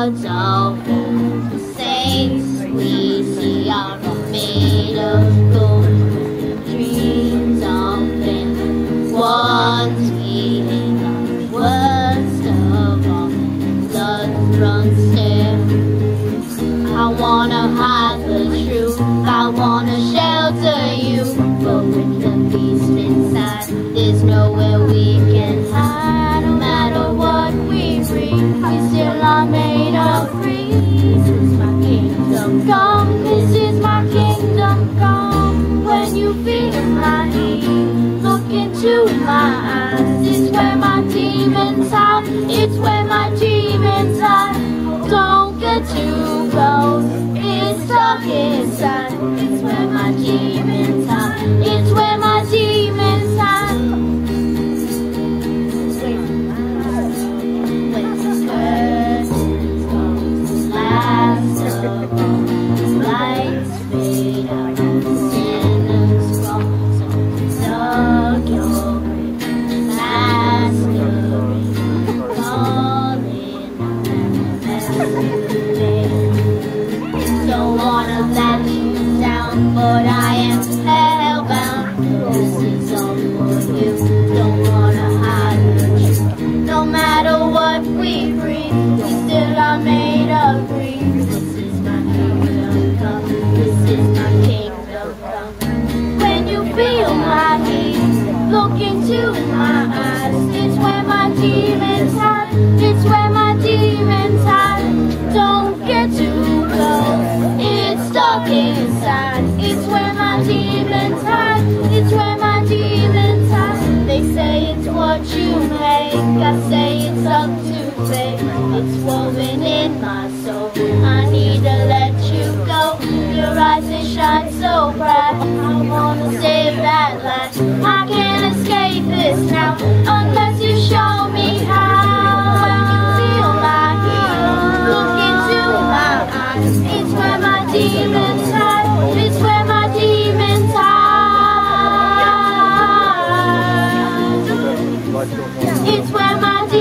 clouds of gold. The saints we see are not made of gold. Dreams of flint, ones we hang on. Worst of all, blood runs still. I wanna hide the truth, I wanna shelter you, but with the beast inside, there's nowhere we can hide. No matter what we bring, we still are made of free. This is my kingdom come, this is my kingdom come. When you feel my heat, look into my eyes. It's where my demons hide, it's where my demons hide. Don't get too close, it's dark inside. It's where my demons hide, it's where my demons hide. When the curtains go, last of all, lights fade out, sinners fall. So dug your grave, masquerade, calling out don't wanna let you down, but I am hellbound. This is all for you, don't wanna hide the truth. No matter what we bring, we still are made of green. This is my kingdom come, this is my kingdom come. When you feel my heat, look into my eyes. It's where my demons hide, it's where my demons hide. Don't get too close, it's dark inside. It's where my demons hide, it's where my demons hide. They say it's what you make, I say it's up to fate. It's woven in my soul, I need to let you go. Your eyes, they shine so bright, I wanna save that light. I can't escape this now, unless you show me how. When you feel my heat, look into my eyes. It's where my demons hide, it's where my demons hide. It's where my demons